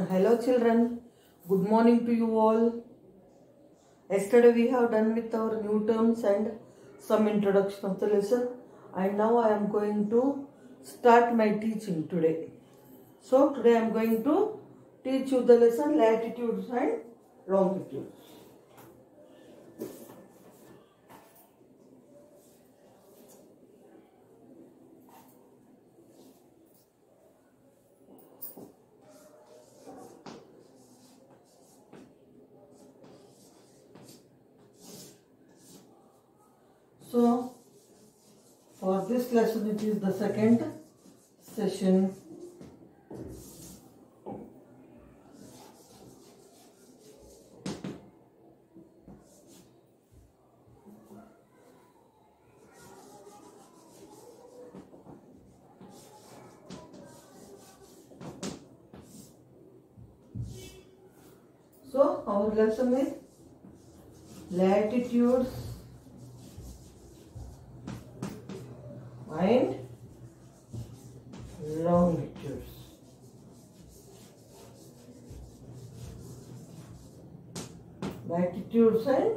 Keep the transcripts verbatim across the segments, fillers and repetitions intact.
Hello children, good morning to you all. Yesterday we have done with our new terms and some introduction of the lesson, and now I am going to start my teaching today. So today I am going to teach you the lesson latitudes and longitudes. So, for this lesson, it is the second session. So, our lesson is latitudes and longitudes. Latitudes and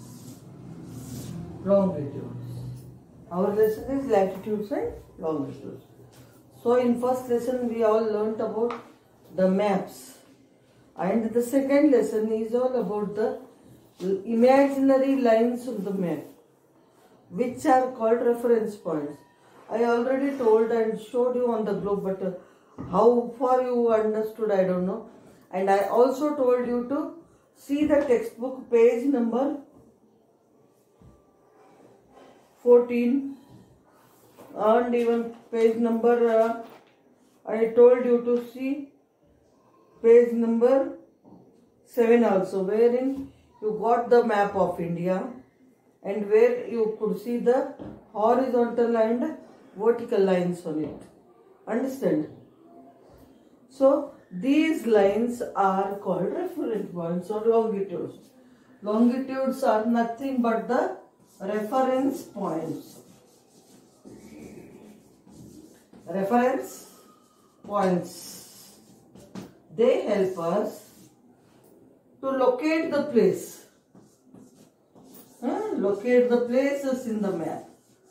longitudes. Our lesson is latitudes and longitudes. So in first lesson we all learnt about the maps, and the second lesson is all about the imaginary lines on the map, which are called reference points. I already told and showed you on the globe, but uh, how far you understood, I don't know. And I also told you to see the textbook page number fourteen, and even page number, uh, I told you to see page number seven also, wherein you got the map of India and where you could see the horizontal and vertical lines on it. Understand? So these lines are called reference points or longitudes. Longitudes are nothing but the reference points. Reference points. They help us to locate the place. Huh? Locate the places in the map.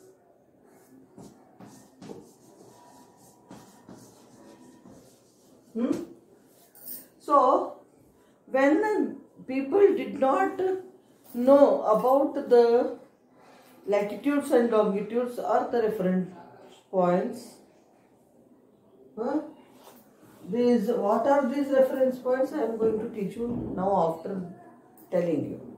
Hmm? So, when people did not know about the latitudes and longitudes or the reference points, huh? These, what are these reference points? I am going to teach you now after telling you.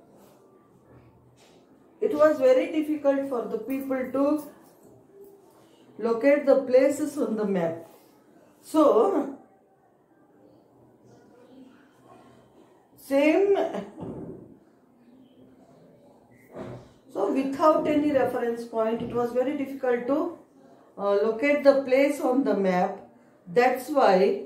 It was very difficult for the people to locate the places on the map. So, same, so without any reference point, it was very difficult to uh, locate the place on the map. That's why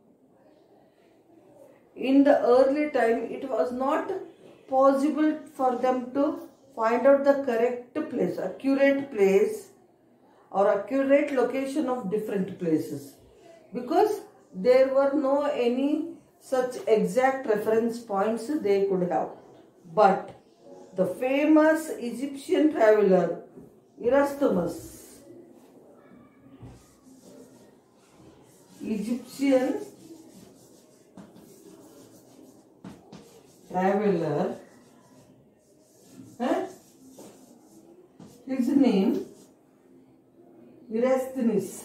in the early time it was not possible for them to find out the correct place, accurate place or accurate location of different places, because there were no any such exact reference points they could have. But the famous Egyptian traveler Erasmus, Egyptian traveler, huh? His name Erasmus.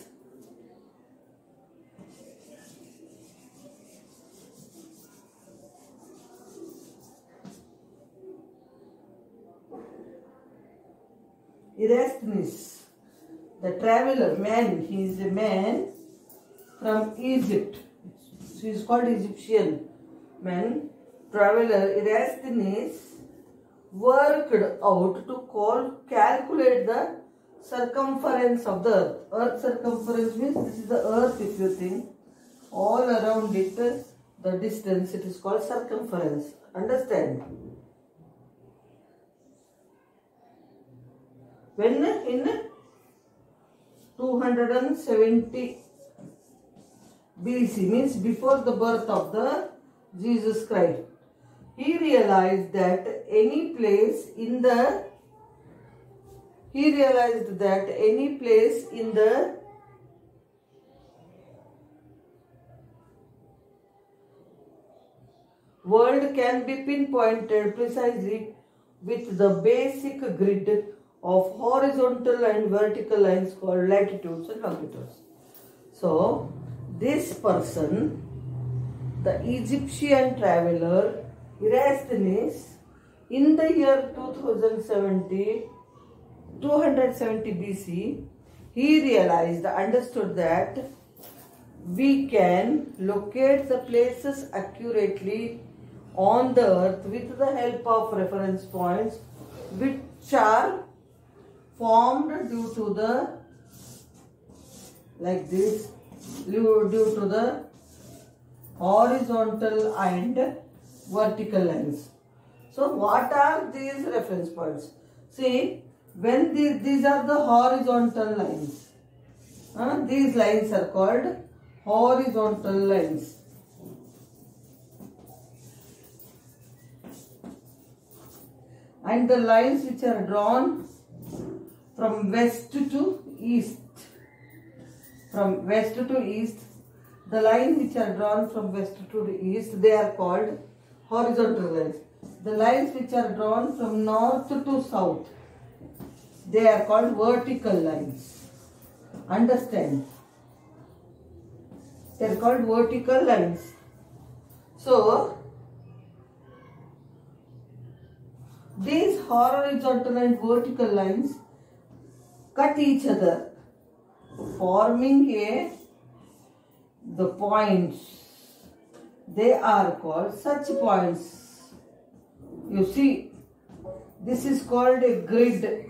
Erasmus, the traveler man, he is a man from Egypt. He is called Egyptian man, traveler Erasmus worked out to call, calculate the circumference of the earth. Earth circumference means this is the earth, if you think. All around it, the distance, it is called circumference. Understand? When in two hundred seventy B C means before the birth of the Jesus Christ. He realized that any place in the he realized that any place in the world can be pinpointed precisely with the basic grid of horizontal and vertical lines called latitudes and longitudes. So, this person, the Egyptian traveler Eratosthenes, in the year two thousand seventy, two hundred seventy B C, he realized, understood that we can locate the places accurately on the earth with the help of reference points which are formed due to the like this due to the horizontal and vertical lines. So what are these reference points? See, when these, these are the horizontal lines, uh, these lines are called horizontal lines. And the lines which are drawn from west to east, from west to east, the lines which are drawn from west to the east, they are called horizontal lines. The lines which are drawn from north to south, they are called vertical lines. Understand? They are called vertical lines. So, these horizontal and vertical lines cut each other, forming a the points. They are called such points. You see, this is called a grid.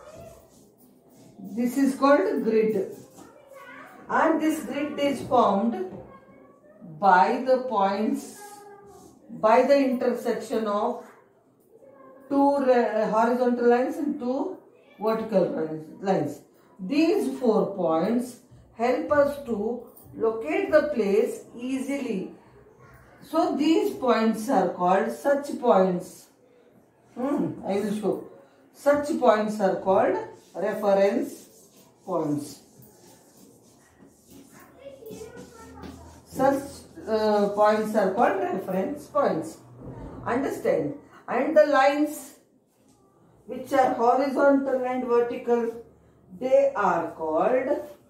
This is called a grid. And this grid is formed by the points, by the intersection of two horizontal lines and two vertical lines. These four points help us to locate the place easily. So these points are called such points. Hmm, I will show. Such points are called reference points. Such uh, points are called reference points. Understand? And the lines which are horizontal and vertical, they are called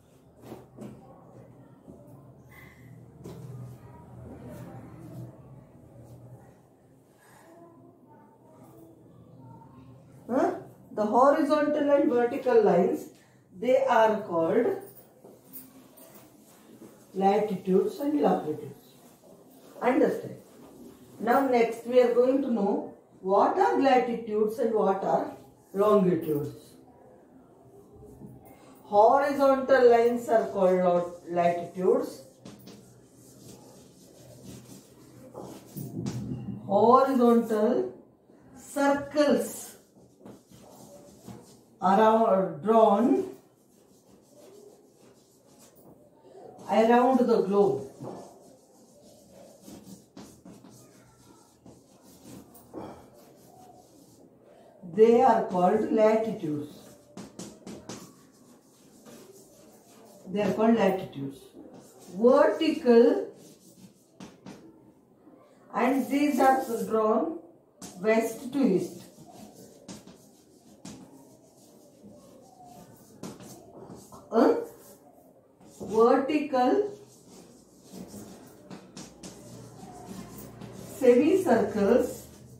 huh? the horizontal and vertical lines, they are called latitudes and longitudes. Understand? Now next we are going to know what are latitudes and what are longitudes. Horizontal lines are called latitudes. Horizontal circles are drawn around the globe. They are called latitudes. They are called latitudes. Vertical, and these are drawn west to east. Uh, vertical semicircles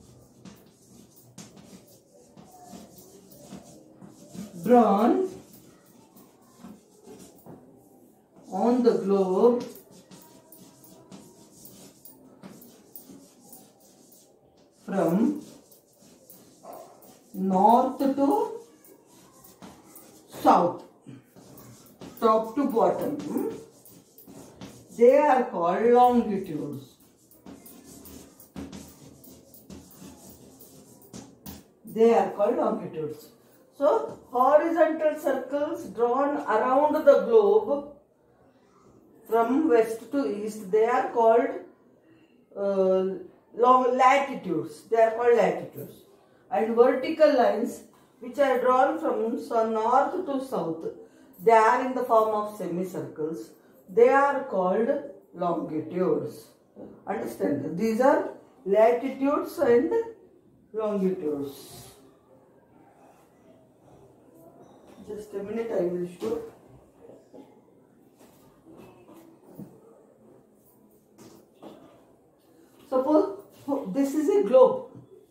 drawn on the globe from north to south, top to bottom. They are called longitudes. They are called longitudes. So, horizontal circles drawn around the globe from west to east, they are called uh, long latitudes. They are called latitudes. And vertical lines which are drawn from north to south, they are in the form of semicircles. They are called longitudes. Understand? These are latitudes and longitudes. Just a minute, I will show. Suppose this is a globe.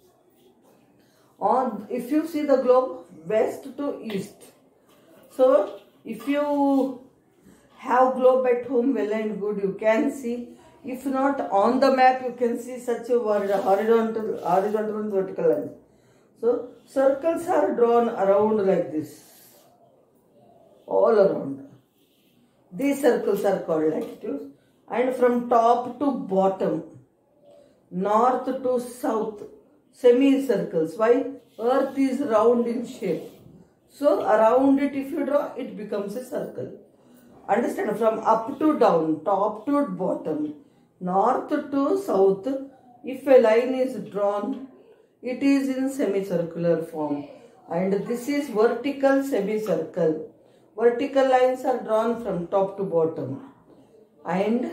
On, if you see the globe west to east. So if you have globe at home, well and good, you can see. If not, on the map you can see such a horizontal, horizontal and vertical lines. So circles are drawn around like this, all around. These circles are called latitudes. And from top to bottom, north to south, semicircles. Why? Earth is round in shape. So around it, if you draw, it becomes a circle. Understand? From up to down, top to bottom, north to south, if a line is drawn, it is in semicircular form. And this is vertical semicircle. Vertical lines are drawn from top to bottom. And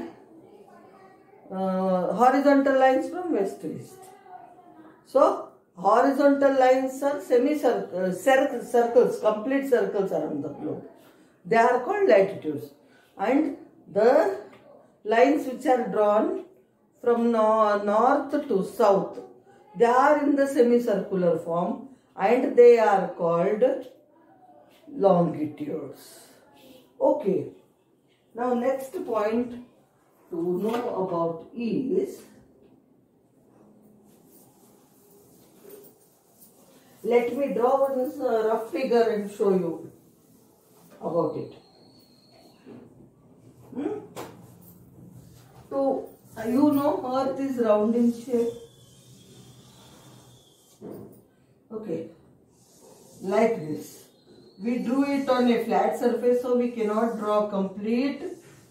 uh, horizontal lines from west to east. So horizontal lines are semicircle, circles, complete circles around the globe. They are called latitudes. And the lines which are drawn from no north to south, they are in the semicircular form and they are called longitudes. Okay. Now next point to know about is, let me draw one uh, rough figure and show you about it. Hmm? So, uh, you know earth is round in shape. Okay. Like this. We drew it on a flat surface, so we cannot draw complete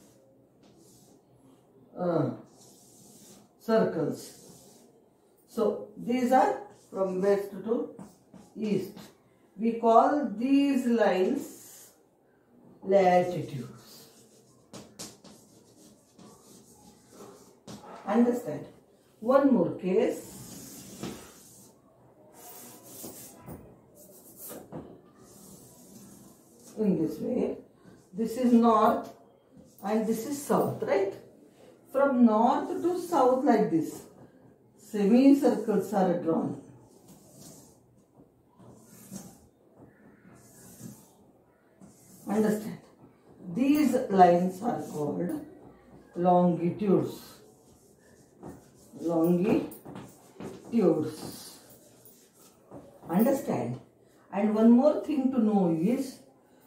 uh, circles. So, these are from west to east. We call these lines latitudes. Understand? One more case. In this way, this is north and this is south, right? From north to south like this, semicircles are drawn. Understand? These lines are called longitudes. Longitudes. Understand? And one more thing to know is,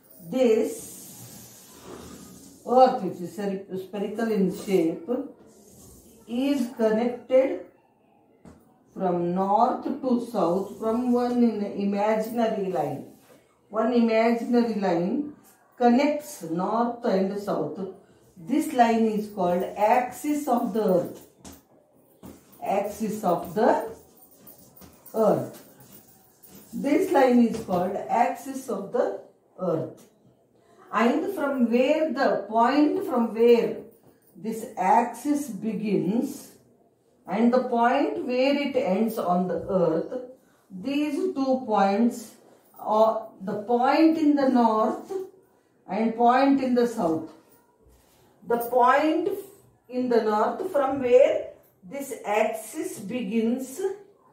this earth, which is spherical in shape, is connected from north to south from one imaginary line. One imaginary line connects north and south. This line is called axis of the earth. Axis of the earth. This line is called axis of the earth. And from where the point from where this axis begins and the point where it ends on the earth, these two points are the point in the north and point in the south. The point in the north from where this axis begins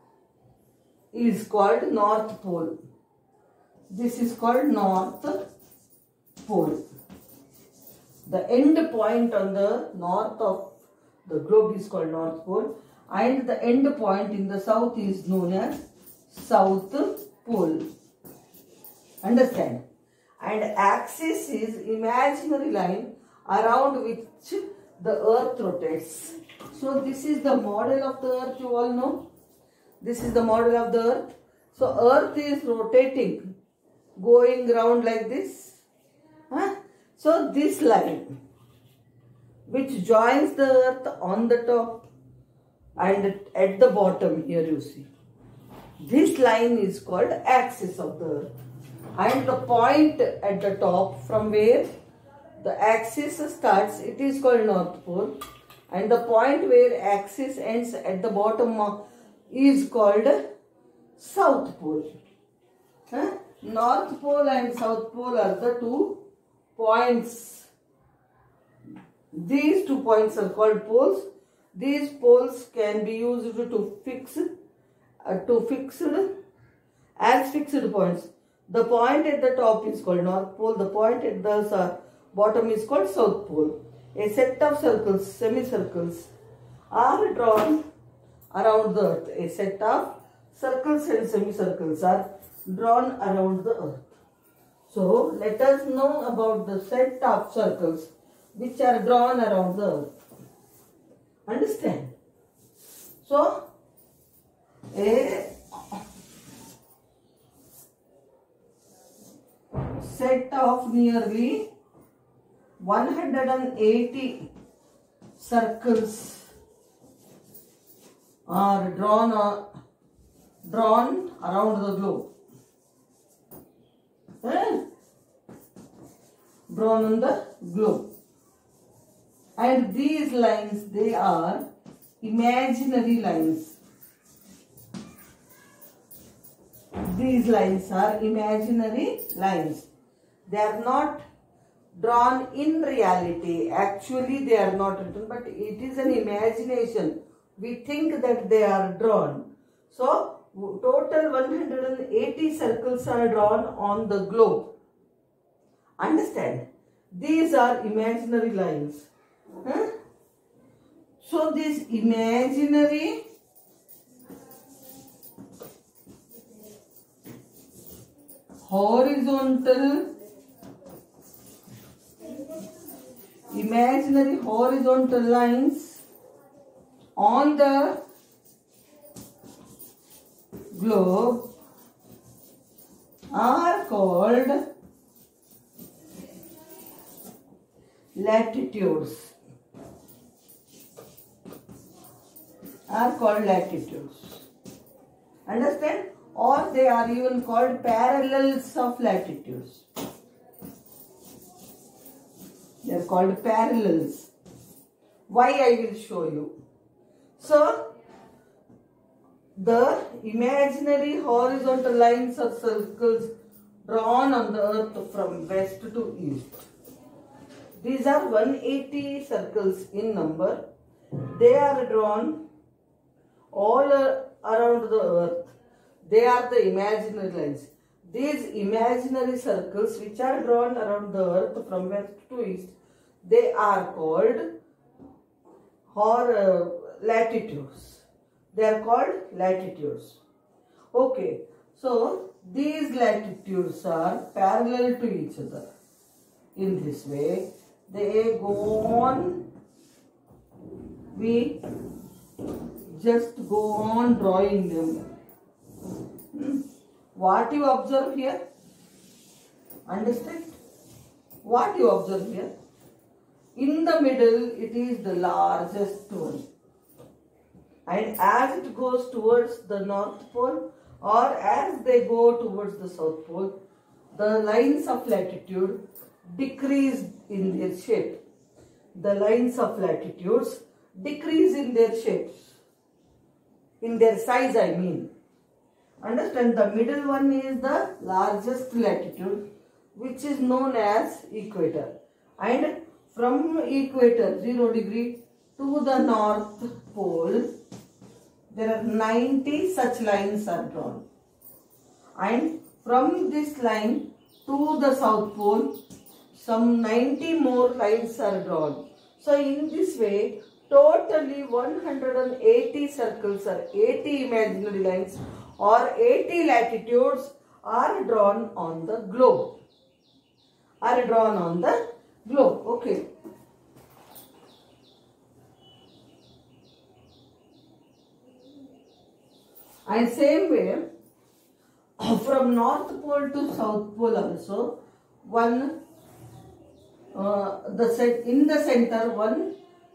is called North Pole. This is called North Pole. The end point on the north of the globe is called North Pole, and the end point in the south is known as South Pole. Understand? And axis is imaginary line around which the earth rotates. So this is the model of the earth, you all know. This is the model of the earth. So earth is rotating, going round like this. Huh? So this line, which joins the earth on the top and at the bottom. Here you see. This line is called axis of the earth. And the point at the top from where the axis starts, it is called North Pole. And the point where axis ends at the bottom is called South Pole. Huh? North Pole and South Pole are the two points. These two points are called poles. These poles can be used to fix, uh, to fixed as fixed points. The point at the top is called North Pole. The point at the uh, bottom is called South Pole. A set of circles, semicircles, are drawn around the earth. A set of circles and semicircles are drawn around the earth. So, let us know about the set of circles which are drawn around the earth. Understand? So, a set of nearly one hundred eighty circles are drawn, uh, drawn around the globe. Eh? Drawn on the globe. And these lines, they are imaginary lines. These lines are imaginary lines. They are not drawn in reality. Actually, they are not written, but it is an imagination. We think that they are drawn. So, total one hundred eighty circles are drawn on the globe. Understand? These are imaginary lines. Huh? So, this imaginary horizontal imaginary horizontal lines on the globe are called latitudes. Are called latitudes. Understand? Or they are even called parallels of latitudes. They are called parallels. Why, I will show you. So, the imaginary horizontal lines or circles drawn on the earth from west to east. These are one hundred eighty circles in number. They are drawn all around the earth. They are the imaginary lines. These imaginary circles which are drawn around the earth from west to east, they are called or uh, latitudes. They are called latitudes. Okay. So, these latitudes are parallel to each other. In this way, they go on. We just go on drawing them. Hmm. What you observe here? Understand? What you observe here? In the middle, it is the largest one. And as it goes towards the North Pole or as they go towards the South Pole, the lines of latitude decrease in their shape. The lines of latitudes decrease in their shapes. In their size, I mean. Understand, the middle one is the largest latitude, which is known as equator. And from equator, zero degree, to the North Pole, there are ninety such lines are drawn. And from this line to the South Pole, some ninety more lines are drawn. So, in this way, totally one hundred eighty circles or eighty imaginary lines or eighty latitudes are drawn on the globe. Are drawn on the globe. Okay. And same way, from North Pole to South Pole also, one uh, the set in the center one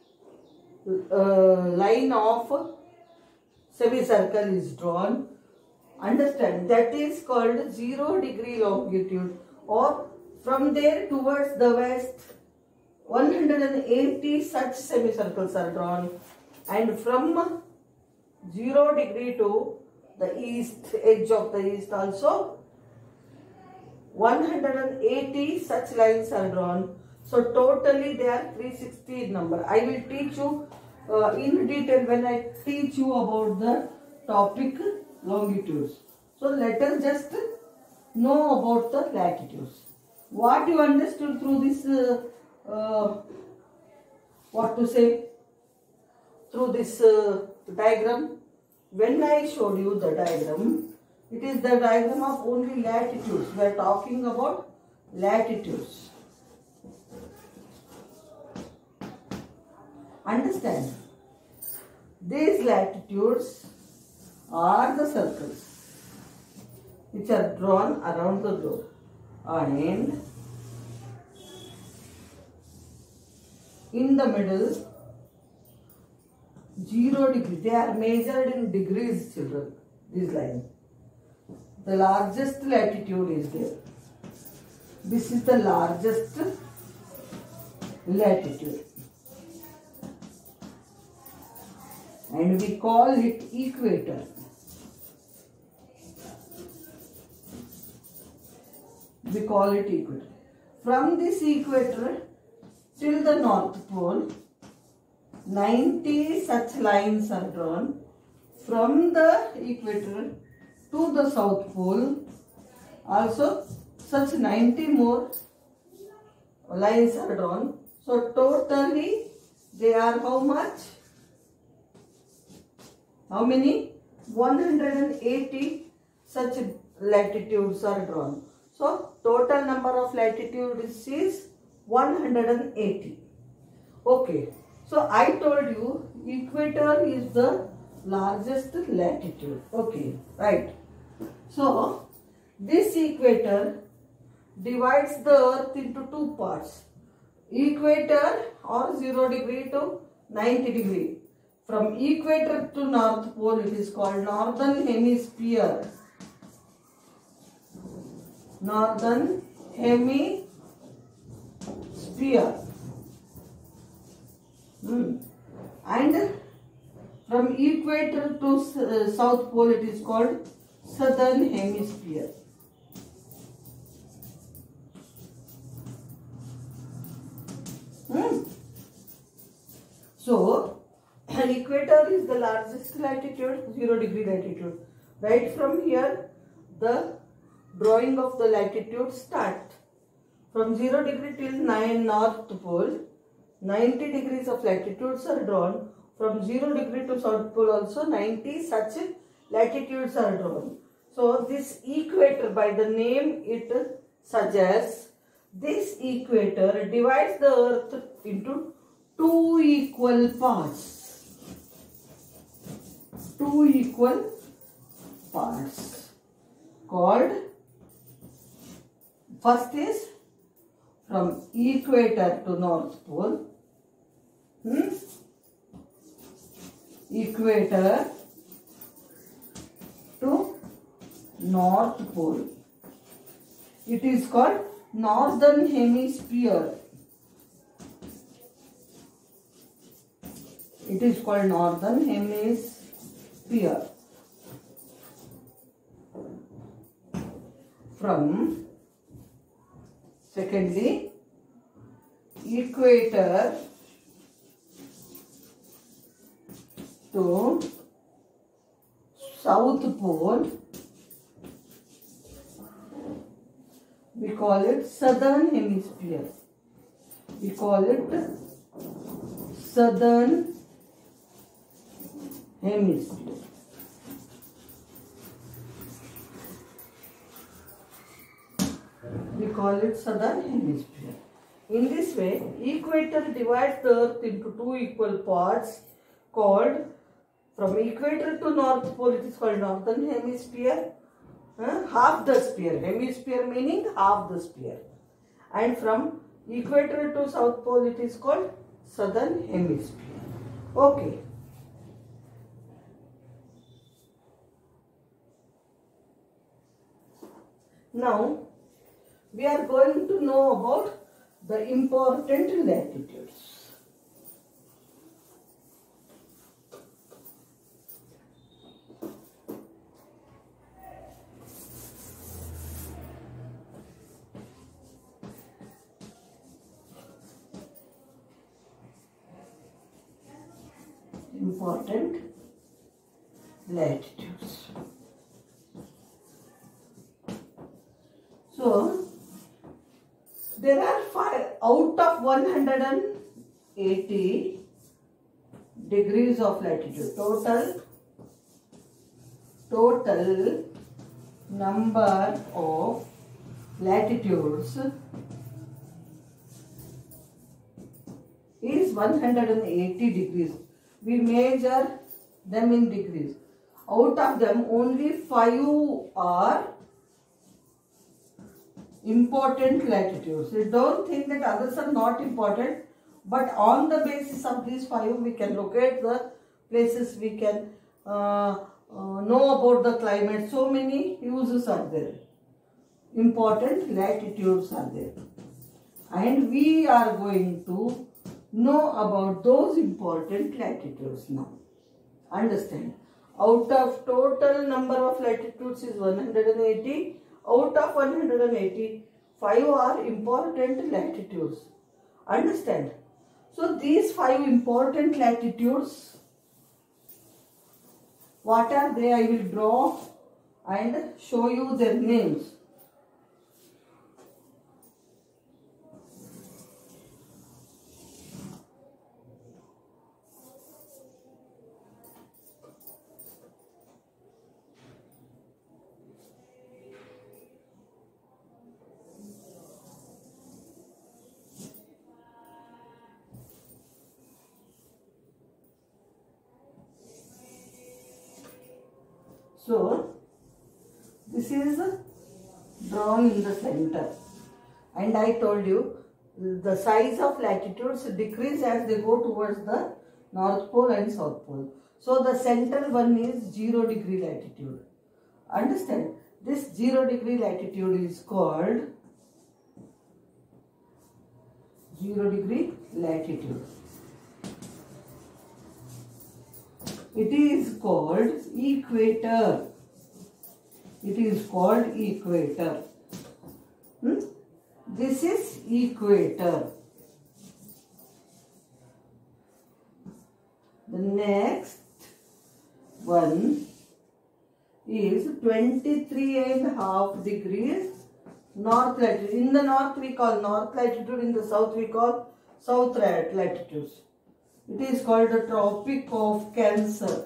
uh, line of semicircle is drawn. Understand, that is called zero degree longitude, or from there towards the west one hundred eighty such semicircles are drawn, and from zero degree to the east, edge of the east also one hundred eighty such lines are drawn. So totally they are three hundred sixty in number. I will teach you uh, in detail when I teach you about the topic longitudes. So let us just know about the latitudes. What you understood through this, uh, uh, what to say, through this uh, diagram. When I showed you the diagram, it is the diagram of only latitudes. We are talking about latitudes. Understand? These latitudes are the circles which are drawn around the globe, and in the middle zero degree. They are measured in degrees, children. This line. The largest latitude is there. This is the largest latitude, and we call it equator. We call it equator. From this equator till the North Pole, ninety such lines are drawn. From the equator to the South Pole, also such ninety more lines are drawn. So totally they are how much? How many? one hundred eighty such latitudes are drawn. So total number of latitudes is one hundred eighty. Okay. So I told you equator is the largest latitude. Okay, right. So this equator divides the earth into two parts. Equator or zero degree to ninety degree. From equator to North Pole it is called northern hemisphere. Northern hemisphere. Hmm. And from equator to uh, South Pole it is called southern hemisphere. Hmm. So equator is the largest latitude, zero degree latitude. Right from here the drawing of the latitude start. From zero degree till nine North Pole, ninety degrees of latitudes are drawn. From zero degree to South Pole also ninety such latitudes are drawn. So this equator, by the name it suggests, this equator divides the earth into two equal parts. Two equal parts called, first is from equator to North Pole, hmm? equator to North Pole. It is called northern hemisphere. It is called northern hemisphere. From, secondly, equator to South Pole, we call it southern hemisphere. We call it southern hemisphere. We call it southern hemisphere. In this way, equator divides the earth into two equal parts called, from equator to North Pole it is called northern hemisphere, uh, half the sphere, hemisphere meaning half the sphere, and from Equator to South Pole, it is called Southern Hemisphere. Okay. Now, we are going to know about the important latitudes. Important latitudes. So, there are five out of one hundred eighty degrees of latitude. Total, total number of latitudes is one hundred eighty degrees. We measure them in degrees. Out of them, only five are important latitudes. You don't think that others are not important, but on the basis of these five, we can locate the places, we can uh, uh, know about the climate. So many uses are there. Important latitudes are there. And we are going to know about those important latitudes now. Understand? Out of total number of latitudes is one hundred eighty. Out of one hundred eighty, five are important latitudes. Understand? So these five important latitudes, what are they? I will draw and show you their names. So, this is drawn in the center, and I told you the size of latitudes decrease as they go towards the North Pole and South Pole. So, the central one is zero degree latitude. Understand? This zero degree latitude is called zero degree latitude. It is called equator. It is called equator. Hmm? This is equator. The next one is twenty-three and a half degrees north latitude. In the north we call north latitude, in the south we call south latitudes. It is called the Tropic of Cancer.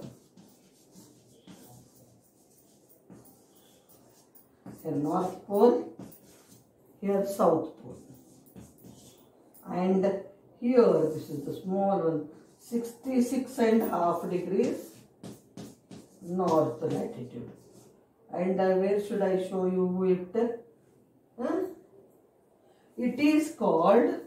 Here North Pole, here South Pole. And here, this is the small one, sixty-six and a half degrees north latitude. And uh, where should I show you it? Huh? It is called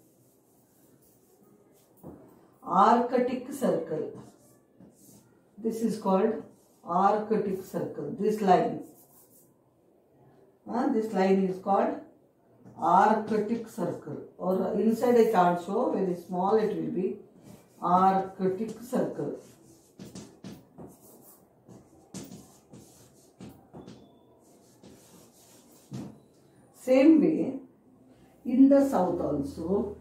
Arctic Circle. This is called Arctic Circle. This line. Uh, this line is called Arctic Circle. Or inside I can't show, very small it will be. Arctic Circle. Same way, in the south also,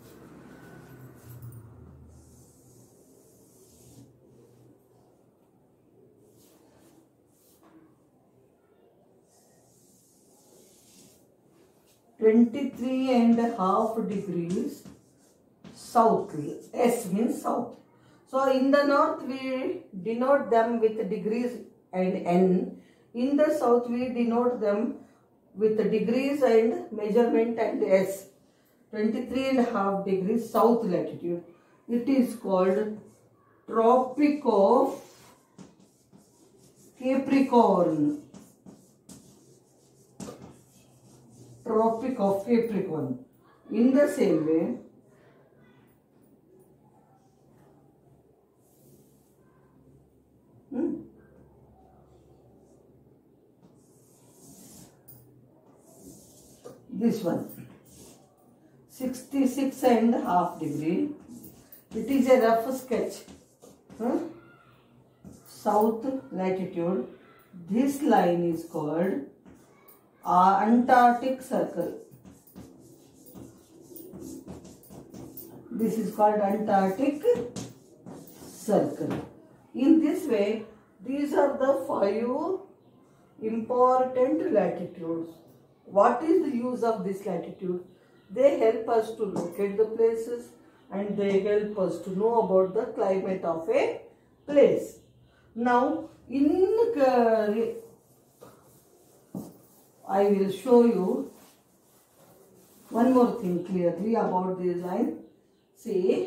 twenty-three and a half degrees south. S means south. So in the north we denote them with degrees and N. In the south we denote them with degrees and measurement and S. twenty-three and a half degrees south latitude. It is called Tropic of Capricorn. Tropic of Capricorn. In the same way, hmm, this one, sixty-six and a half degree. It is a rough sketch. Huh? South latitude. This line is called uh, Antarctic Circle. This is called Antarctic Circle. In this way, these are the five important latitudes. What is the use of this latitude? They help us to locate the places and they help us to know about the climate of a place. Now, in uh, I will show you one more thing clearly about this line. See,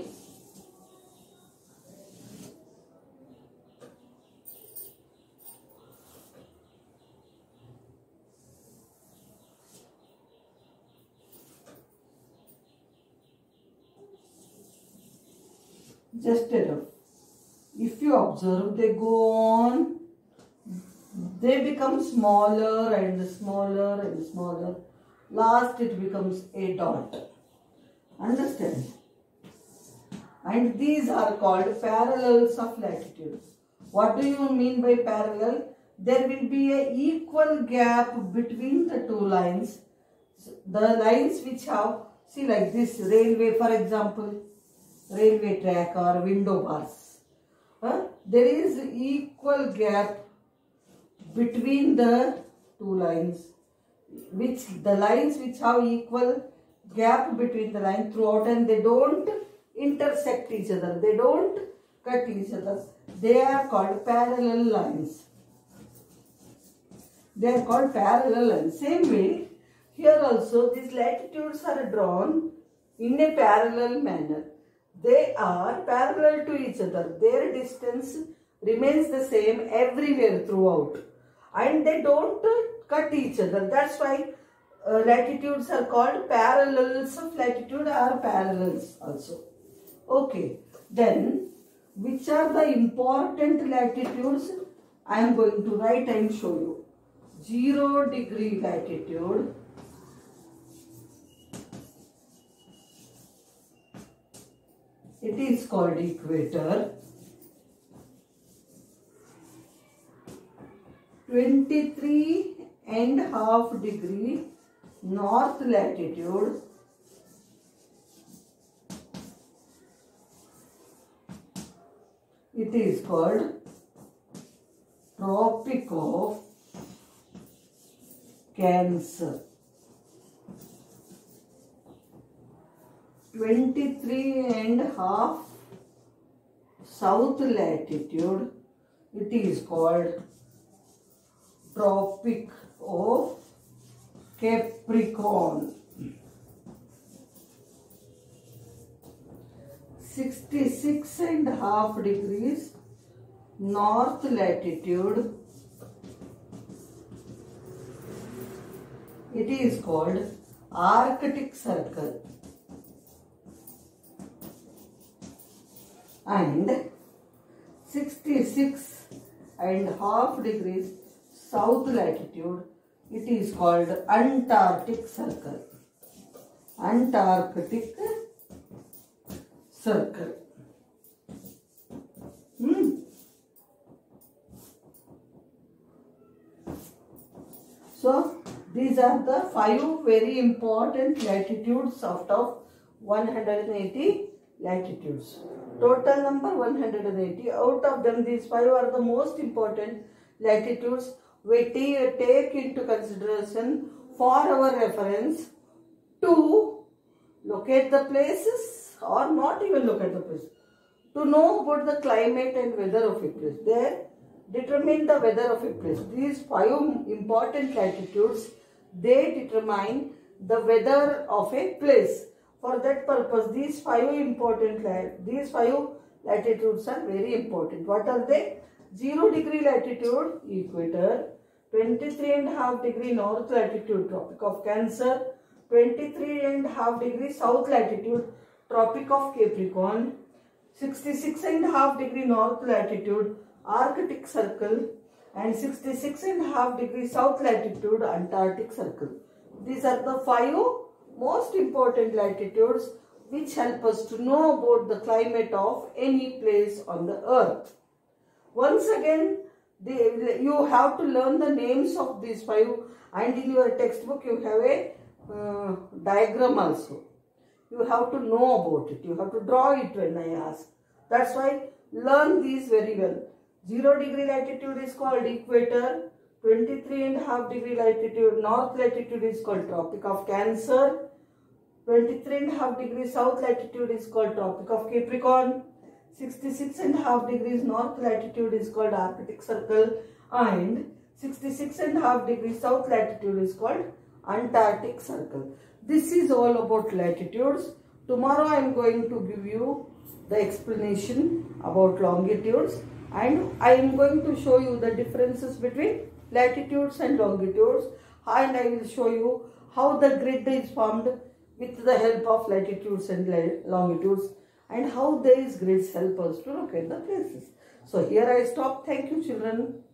just a rough. If you observe, they go on, they become smaller and smaller and smaller. Last it becomes a dot. Understand? And these are called parallels of latitude. What do you mean by parallel? There will be an equal gap between the two lines. The lines which have, see like this railway for example, railway track or window bars. Huh? There is equal gap between the two lines, which the lines which have equal gap between the line throughout and they don't intersect each other, they don't cut each other. They are called parallel lines. They are called parallel lines. Same way, here also these latitudes are drawn in a parallel manner. They are parallel to each other. Their distance remains the same everywhere throughout. And they don't cut each other. That's why uh, latitudes are called parallels of latitude or parallels also. Okay. Then, which are the important latitudes? I am going to write and show you. Zero degree latitude. It is called equator. twenty-three and a half degree north latitude. It is called Tropic of Cancer. twenty-three and a half south latitude, it is called Tropic of Capricorn. sixty-six and a half degrees north latitude, it is called Arctic Circle. And sixty-six and a half degrees south latitude, it is called Antarctic Circle. Antarctic Circle. Hmm. So, these are the five very important latitudes out of one hundred eighty latitudes. Total number one hundred eighty. Out of them, these five are the most important latitudes we take into consideration for our reference to locate the places or not even locate the places. To know about the climate and weather of a place. They determine the weather of a place. These five important latitudes, they determine the weather of a place. For that purpose, these five important these five latitudes are very important. What are they? Zero degree latitude, equator. twenty-three and a half degree north latitude, Tropic of Cancer. twenty-three and a half degree south latitude, Tropic of Capricorn. sixty-six and a half degree north latitude, Arctic Circle. And sixty-six and a half degree south latitude, Antarctic Circle. These are the five most important latitudes which help us to know about the climate of any place on the earth. Once again, the, you have to learn the names of these five, and in your textbook you have a uh, diagram also. You have to know about it. You have to draw it when I ask. That's why learn these very well. Zero degree latitude is called equator. twenty-three and a half degree latitude, north latitude is called Tropic of Cancer. twenty-three and a half degrees south latitude is called Tropic of Capricorn. sixty-six and a half degrees north latitude is called Arctic Circle. And sixty-six and a half degrees south latitude is called Antarctic Circle. This is all about latitudes. Tomorrow I am going to give you the explanation about longitudes, and I am going to show you the differences between latitudes and longitudes, and I will show you how the grid is formed with the help of latitudes and longitudes, and how these grids help us to locate the places. So here I stop. Thank you, children.